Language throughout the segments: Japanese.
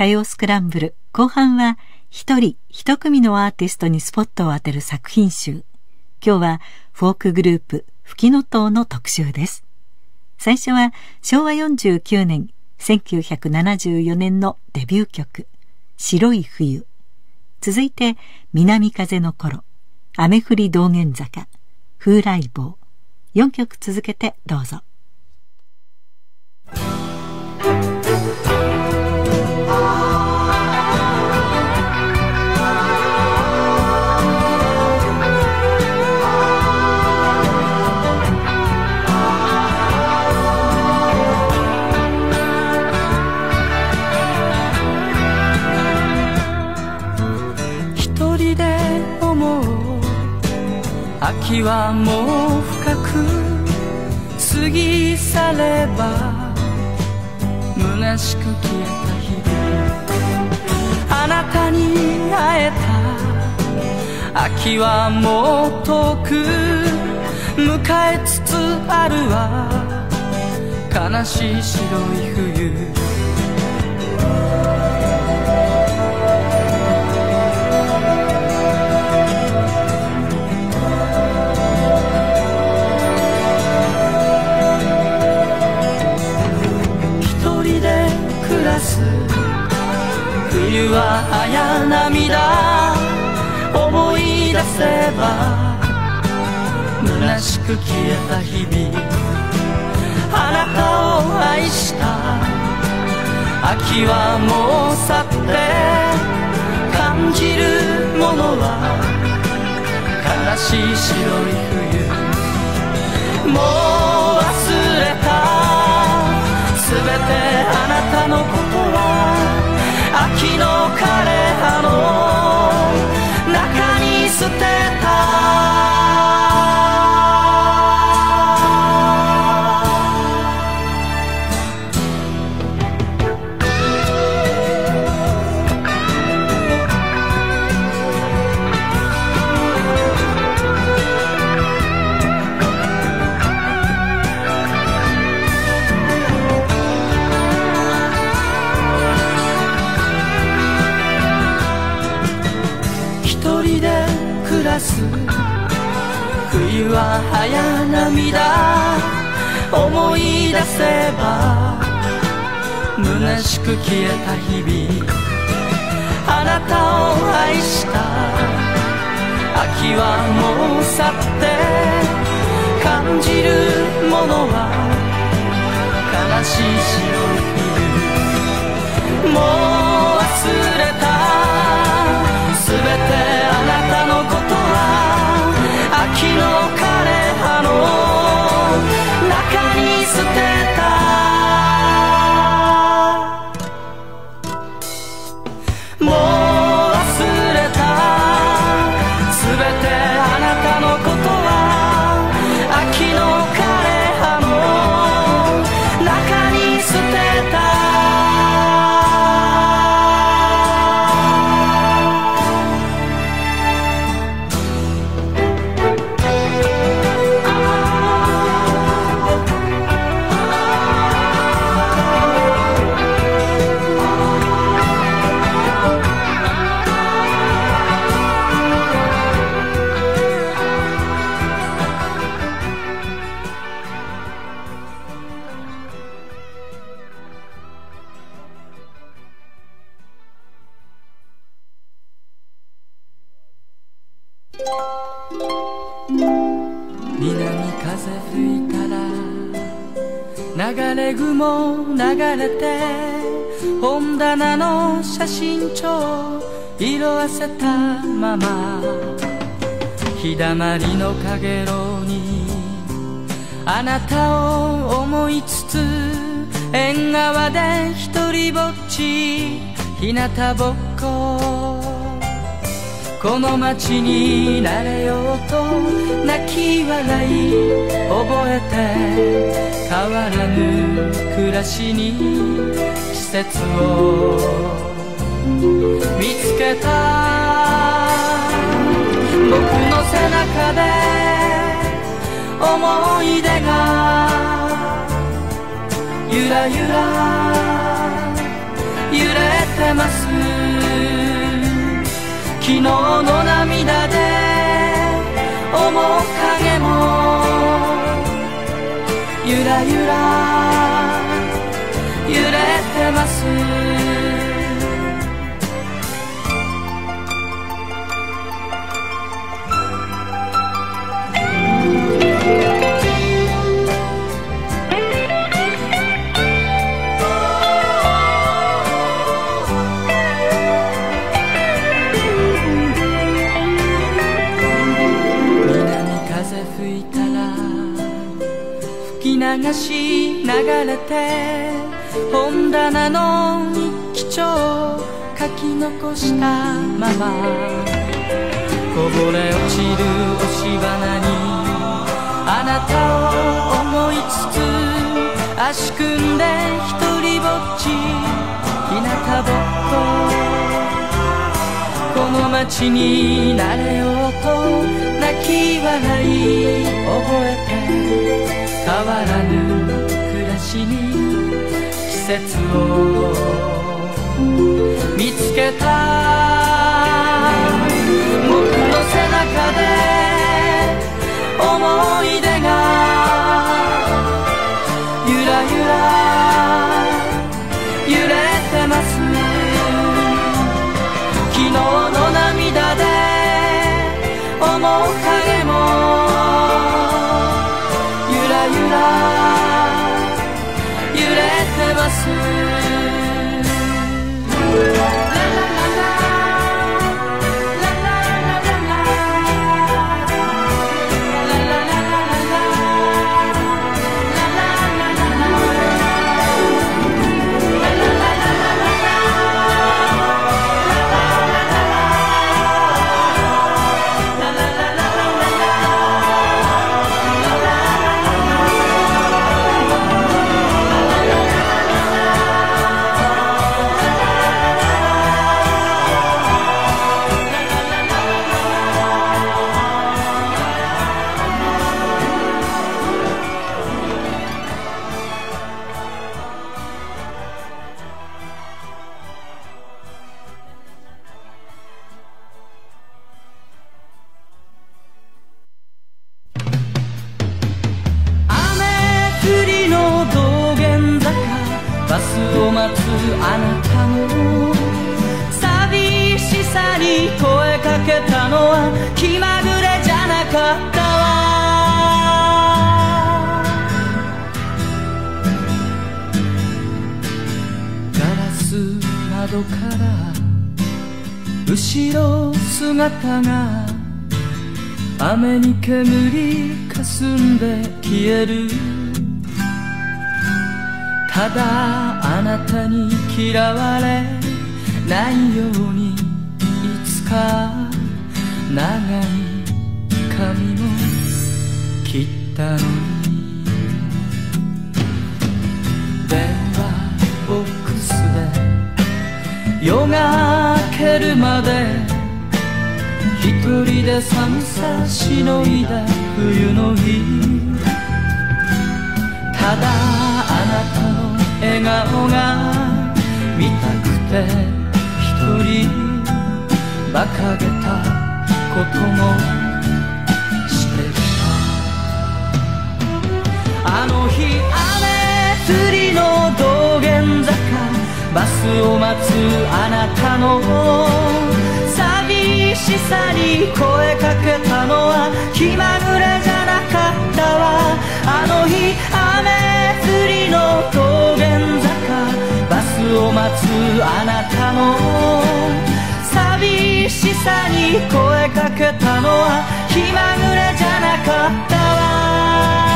歌謡スクランブル後半は一人一組のアーティストにスポットを当てる作品集。今日はフォークグループフキノトウの特集です。最初は昭和49年1974年のデビュー曲白い冬。続いて南風の頃、雨降り道玄坂、風来坊。4曲続けてどうぞ。 秋はもう深く過ぎ去れば虚しく消えた日々、あなたに会えた秋はもう遠く迎えつつあるわ、悲しい白い冬。冬は早涙思い出せば虚しく消えた日々、あなたを愛した秋はもう去って感じるものは悲しい白い冬。もう忘れたすべてあなたのことは秋の枯葉の中に捨てた。冬は早涙思い出せば虚しく消えた日々、あなたを愛した秋はもう去って感じるものは悲しい白い冬。もう忘れたすべてあなたのことは秋の枯葉の中に捨てた。もう忘れたすべてあなたのことは秋の枯葉の中に捨てた。南風吹いたら流れ雲流れて本棚の写真帳色あせたまま、日だまりのかげろうにあなたを思いつつ縁側で一人ぼっち日向ぼっこ、この街に慣れようと泣き笑い覚えて変わらぬ暮らしに季節を見つけた。僕の背中で思い出がゆらゆら揺れてまます昨日の涙で面影もゆらゆら揺れてます流し流れて本棚の日記帳書き残したままこぼれ落ちる押し花にあなたを思いつつ足組んで一人ぼっち日向ぼっここの街に慣れようと泣き笑い覚えて変わらぬ暮らしに季節を見つけた僕の背中で思い出がゆらゆら揺れてます昨日の涙で面影も揺れてますバスを待つあなたの寂しさに声かけたのは気まぐれじゃなかったわガラス窓から後ろ姿が雨に煙かすんで消えるただあなたに嫌われないようにいつか長い髪も切ったのに電話ボックスで夜が明けるまで一人で寒さしのいだ冬の日ただあなたの笑顔が見たくて一人馬鹿げたこともしてきたあの日雨降りの道玄坂バスを待つあなたの寂しさに声かけたのは気まぐれじゃなかったわあの日雨降りの道玄坂バスを待つあなたの寂しさに声かけたのは気まぐれじゃなかったわ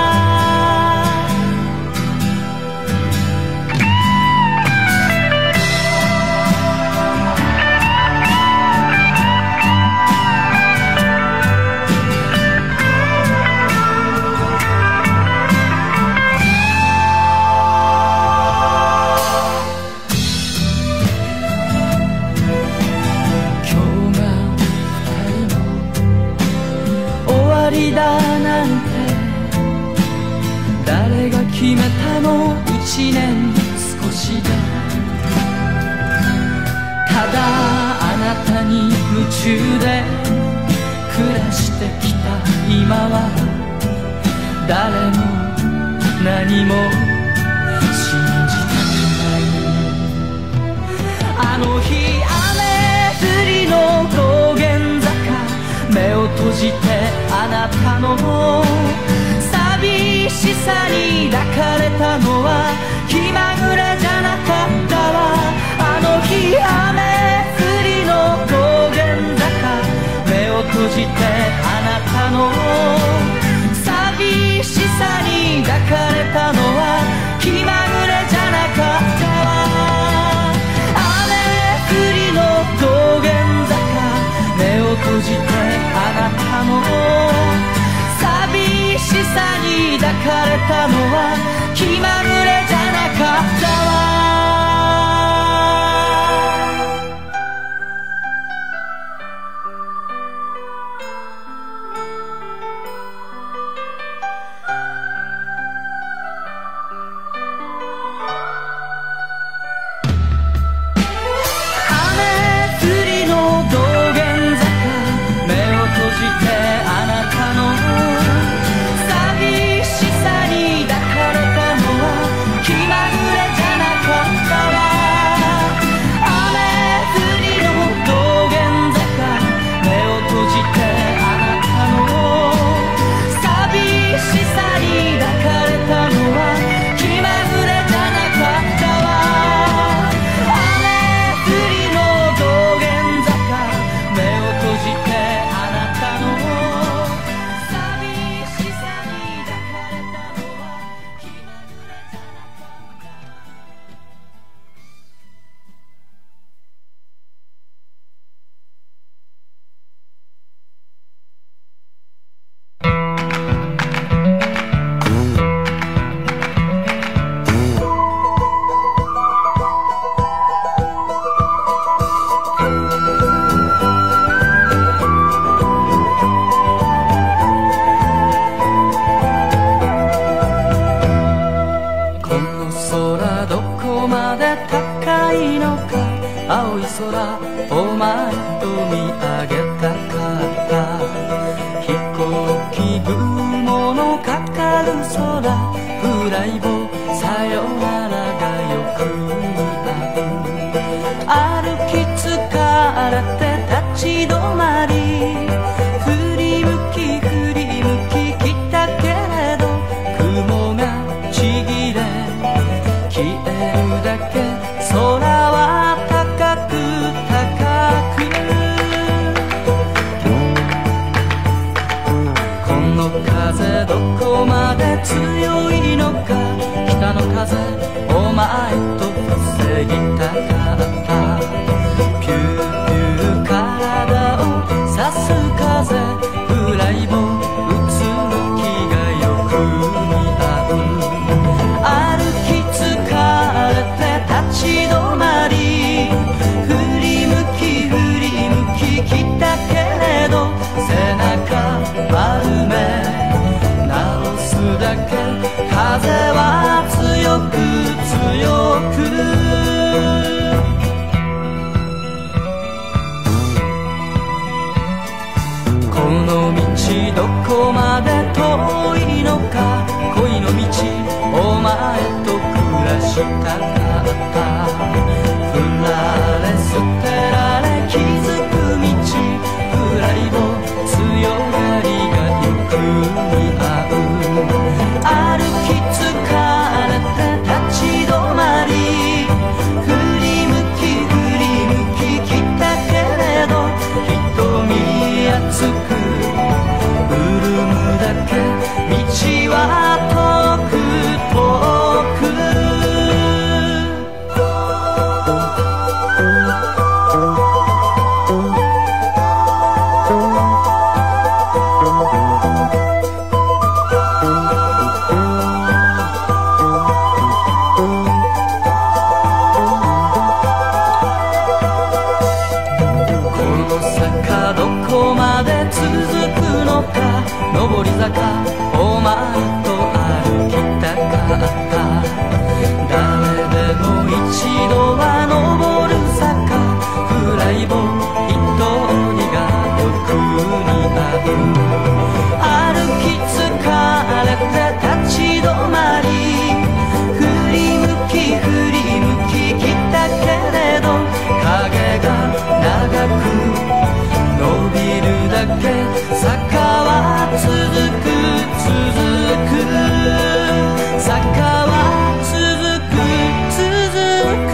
だなんて誰が決めたの1年少しで中で暮らしてきた今は誰も何も信じたくない。あの日雨降りの道玄坂、目を閉じてあなたの寂しさに抱かれたのは気まぐれじゃなかったわ。あの日雨降りの道玄坂、目を閉じてあなたの寂しさに抱かれたのは気まぐれじゃなかったわ。雨降りの道玄坂、目を閉じてあなたの寂しさに抱かれたのは気まぐれじゃなかったわ。青い空お前と見上げたかった。飛行機雲のかかる空、フライボさよならがよく似合う。歩き疲れて立ち止まり、振り向き振り向き来たけれど、雲がちぎれ消えるだけ。空は高く高く、この風どこまで強いのか、北の風お前と防ぎたかった。ピューピュー体を刺す風、フライボ打つ動きがよく似合う。歩き疲れて立ち止まり、振り向き振り向き来たけれど、背中丸め直すだけ。風は強く強く、この道どこまで遠いのか、恋の道お前と暮らしたかった。振られ捨てられ気づく道、フライボ強がりがよく似合う。歩き疲れて立ち止まり、振り向き振り向き来たけれど、瞳熱く潤むだけ。道は遠く遠く、上り坂お前と歩きたかった。誰でも一度は登る坂、フライボ一人がけ坂は続く続く坂は続く続く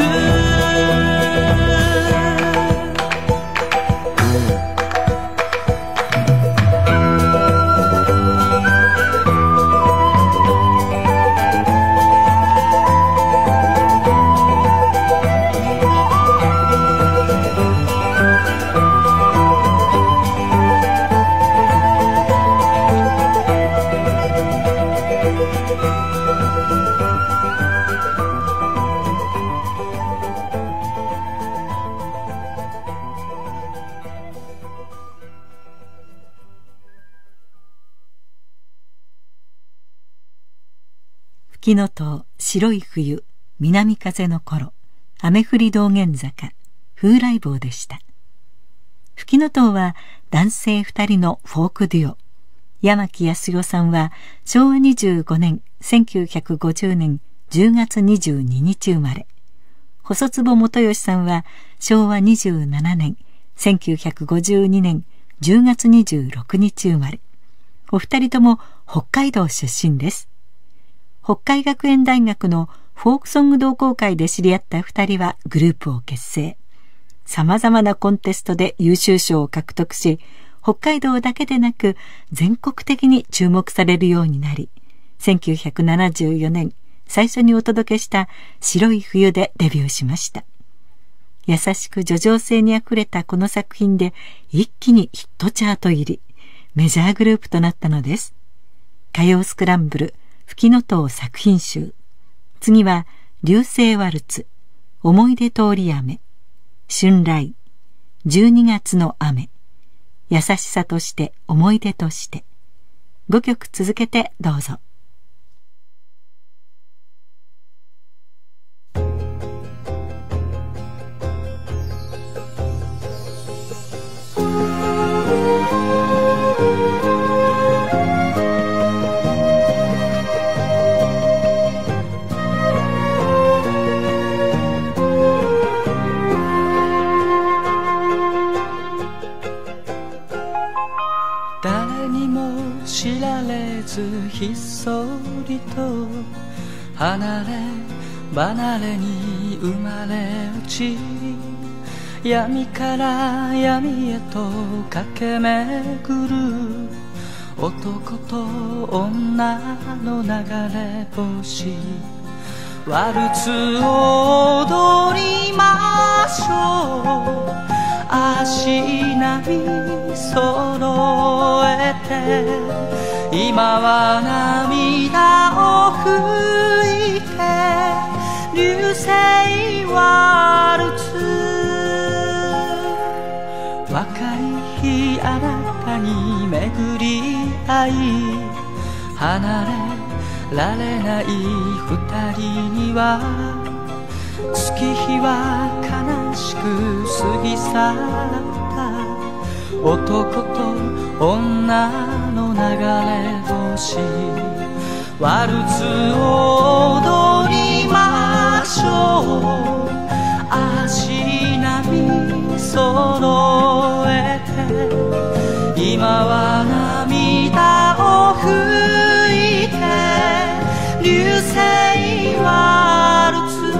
吹きの塔、白い冬、南風の頃、雨降り道玄坂、風来坊でした。吹きの塔は男性2人のフォークデュオ。山木康代さんは昭和25年1950年10月22日生まれ、細坪元義さんは昭和27年1952年10月26日生まれ、お二人とも北海道出身です。北海学園大学のフォークソング同好会で知り合った二人はグループを結成。様々なコンテストで優秀賞を獲得し、北海道だけでなく全国的に注目されるようになり、1974年最初にお届けした白い冬でデビューしました。優しく叙情性にあふれたこの作品で一気にヒットチャート入り、メジャーグループとなったのです。歌謡スクランブル、吹きの塔作品集。次は流星ワルツ、思い出通り雨、春来、12月の雨、優しさとして思い出として。5曲続けてどうぞ。 誰にも知られずひっそりと離れ離れに生まれ落ち、闇から闇へと駆け巡る男と女の流れ星。ワルツを踊りましょう、足並み揃えて、今は涙を拭いて、流星ワルツ。若い日あなたに巡り合い、離れられない二人には月日は悲しく過ぎ去った。男と女の流れ星。ワルツを踊りましょう、足並み揃えて、今は涙を拭いて、流星ワルツ。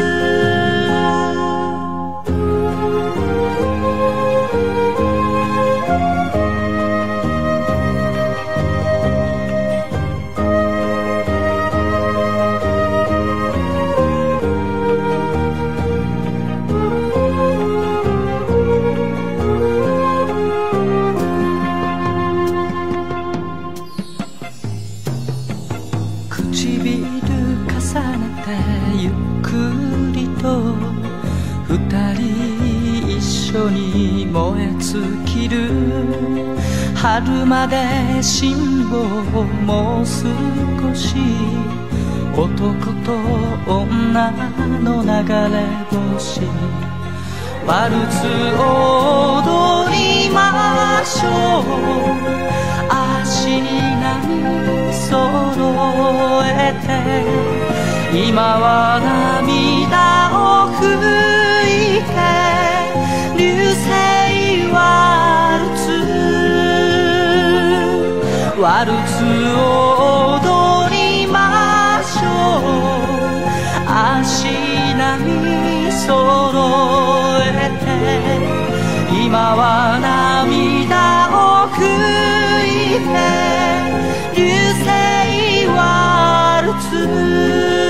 燃え尽きる春まで辛抱もう少し、男と女の流れ星。ワルツを踊りましょう、足並み揃えて、今は涙を拭いて、流星ワルツ。 ワルツを踊りましょう。足並み揃えて今は涙を拭いて流星ワルツ。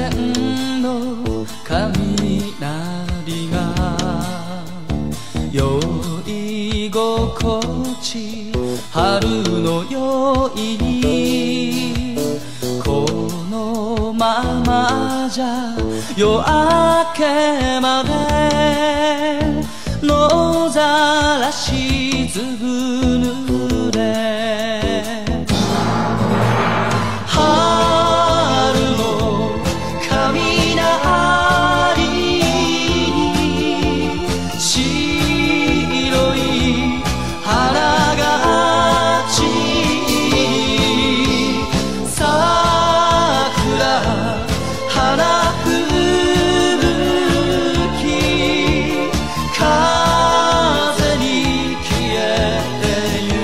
線の雷が酔い心地春の酔いにこのままじゃ夜明けまで野ざらしずぶ濡れ春の雷に白い花が散り桜花吹雪風に消えてゆ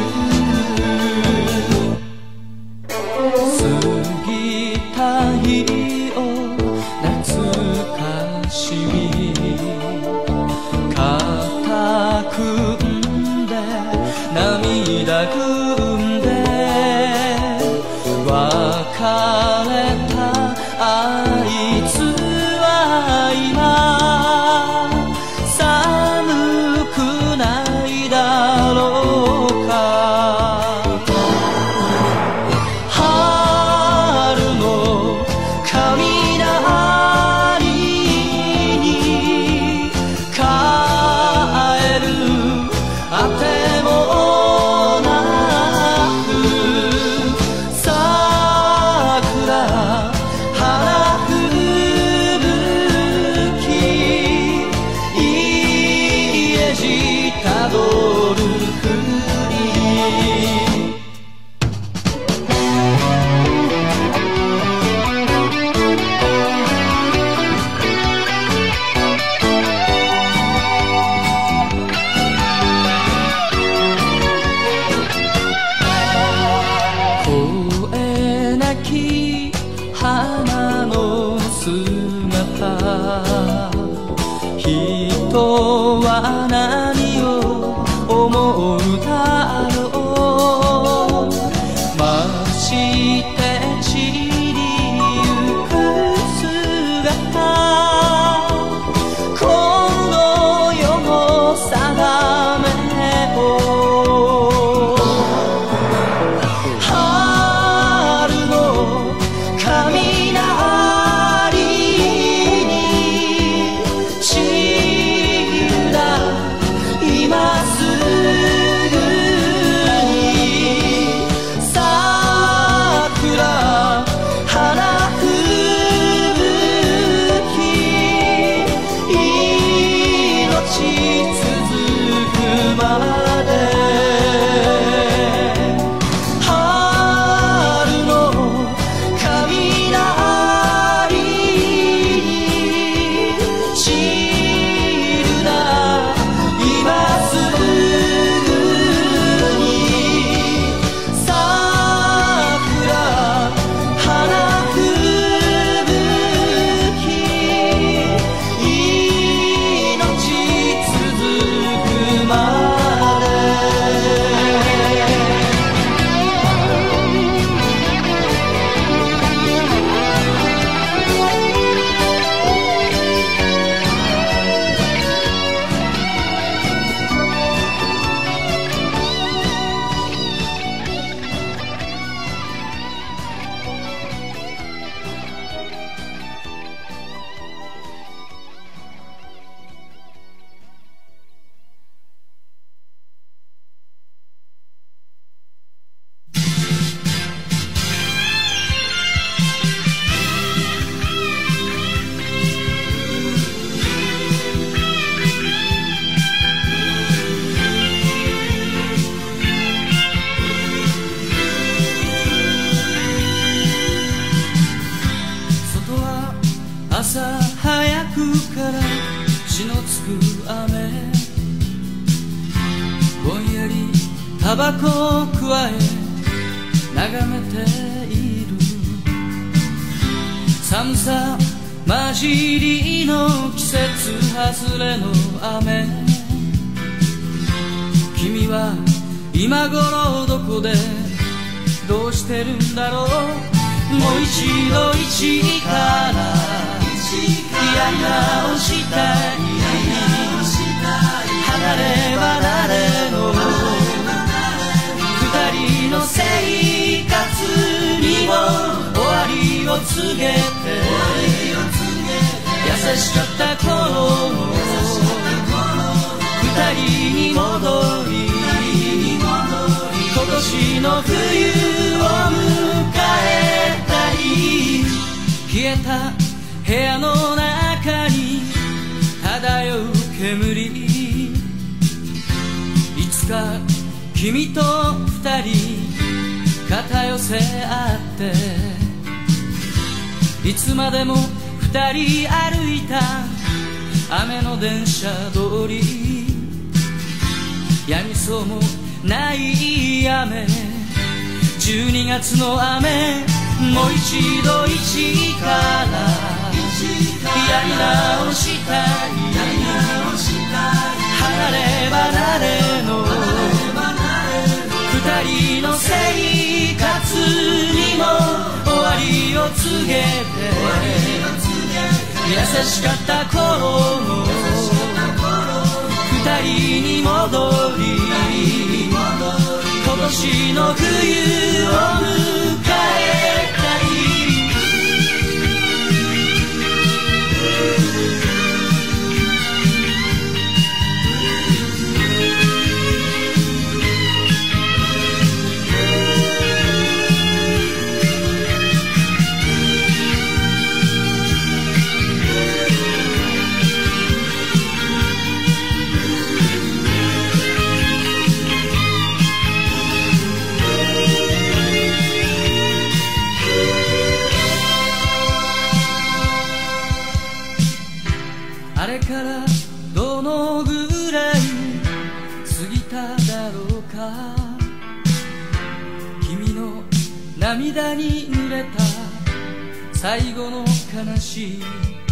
く過ぎた日を懐かしみ肩組んで涙ぐんで別れたあいつは今寒くないだろうか春の雷に帰るあてもなく桜花吹雪家路たどるふり声なき花の姿人は何を思うだろう増して散りゆく姿この世の定めを春の雷に散るな今すぐに桜花吹雪命続くまで春の雷に散るな今すぐに桜花吹雪命続くまで外は朝早くから血のつく雨ぼんやりタバコをくわえ眺めている寒さ混じりの季節外れの雨君は今頃どこでどうしてるんだろうもう一度一からやり直したい離れ離れの二人の生活にも終わりを告げて優しかった頃の二人に戻り今年の冬を迎えたい消えた部屋の中に漂う煙いつか君と二人肩寄せ合っていつまでも二人歩いた雨の電車通りやみそうもない雨12月の雨もう一度一からやり直したい離れ離れの二人の生活にも終わりを告げて優しかった頃の二人に戻り今年の冬を迎えたいあれからどのぐらい過ぎただろうか君の涙に濡れた最後の悲しい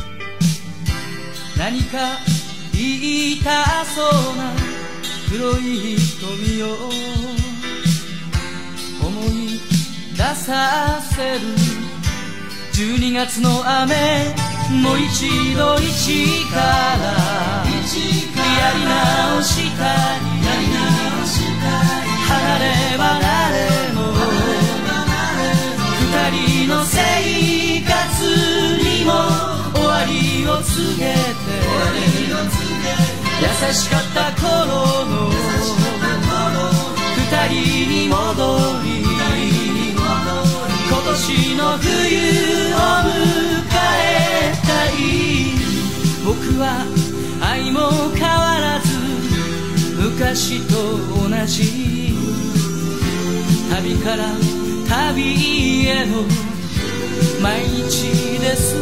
何か言いたそうな黒い瞳を思い出させる12月の雨もう一度一からやり直したい離れ離れの二人の生活にも終わりを告げて優しかった頃の二人に戻り今年の冬を迎えたい僕は愛も変わらず昔と同じ旅から旅への毎日です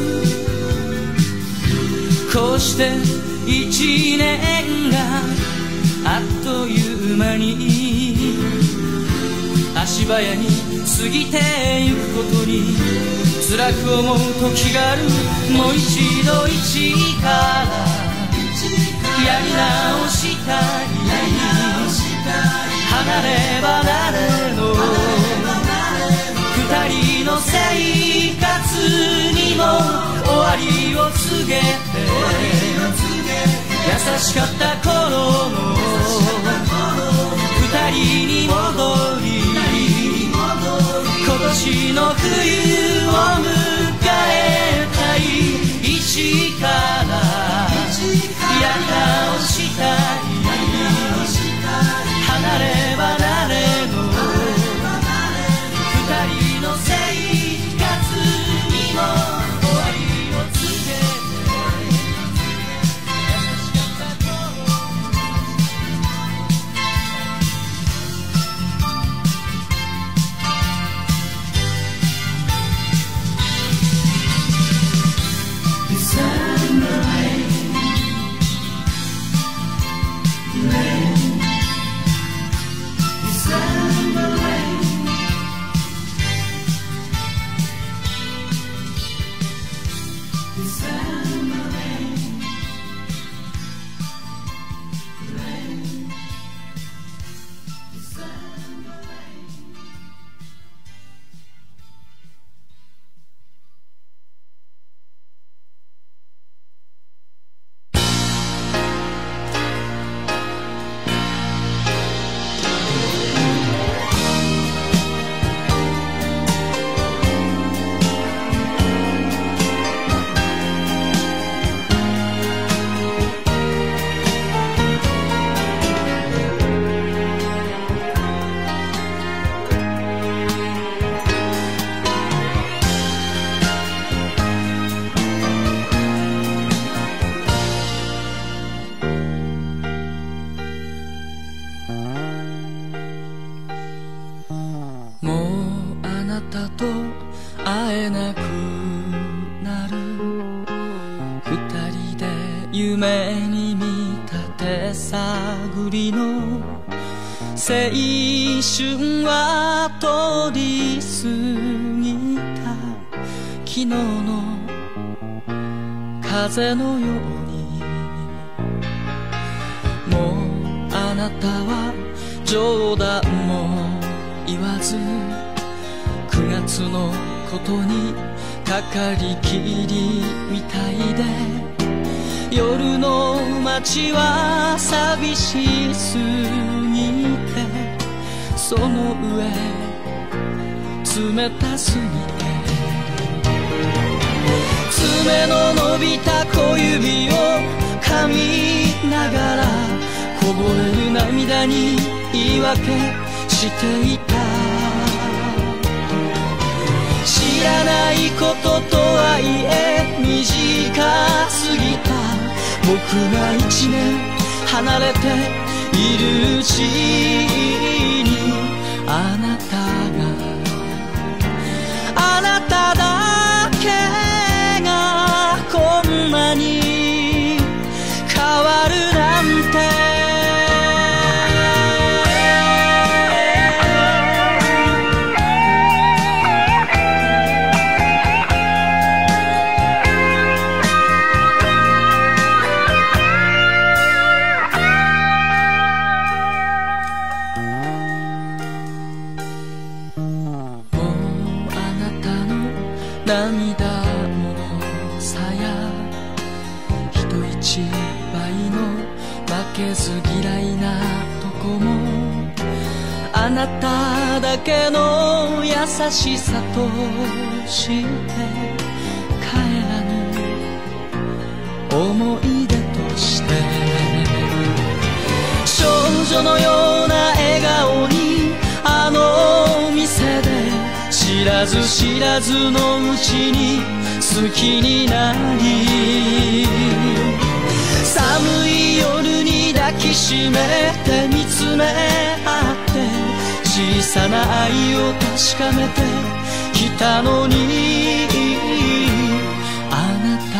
こうして一年があっという間に足早に過ぎてゆくことに辛く思う時があるもう一度一からやり直したい離れ離れの二人の生活にも終わりを告げて優しかった頃の二人に戻り今年の冬を迎えたい一からやり直したい離れ離れの二人の生活にも終わりを告げて優しかった頃二人で夢に見た手探りの青春は通り過ぎた。昨日の風のように、もうあなたは冗談も言わず、9月のことにかかりきりみたいで、夜の街は寂しすぎて、その上冷たすぎて、爪の伸びた小指を噛みながら、こぼれる涙に言い訳していた。知らないこととはいえ短すぎた。僕が1年離れているうちに、あなただけがこんなに変わるなんて。涙もさや人一倍の負けず嫌いなとこも、あなただけの優しさとして帰らぬ思い出として、少女のような笑顔にあの店で知らず知らずのうちに好きになり、寒い夜に抱きしめて見つめ合って、小さな愛を確かめてきたのに、あ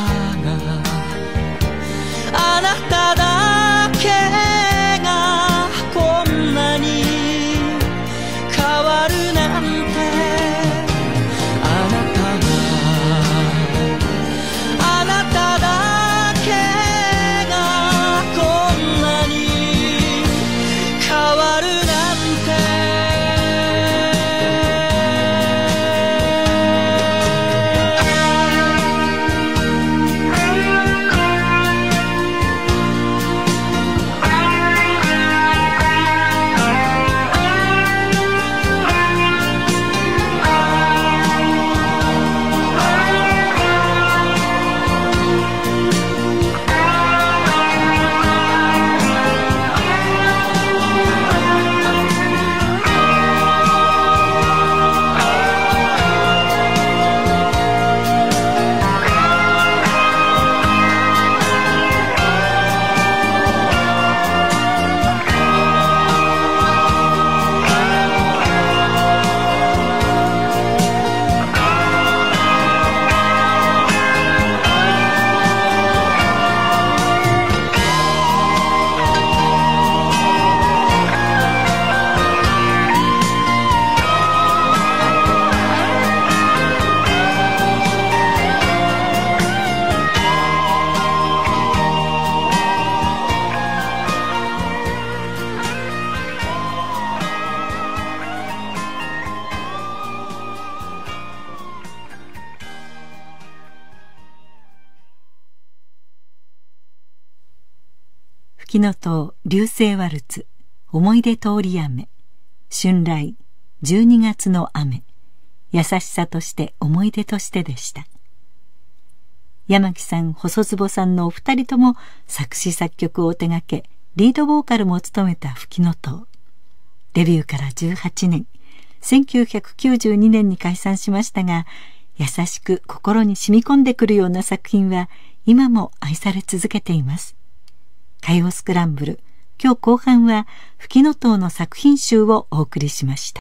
なただけがこんなに変わるなんて。 フキノトウ流星ワルツ、思い出通り雨、春来、12月の雨、優しさとして思い出としてでした。山木さん、細坪さんのお二人とも作詞作曲を手掛け、リードボーカルも務めたフキノトウ。デビューから18年、1992年に解散しましたが、優しく心に染み込んでくるような作品は今も愛され続けています。歌謡スクランブル、今日後半はフキノトウの作品集をお送りしました。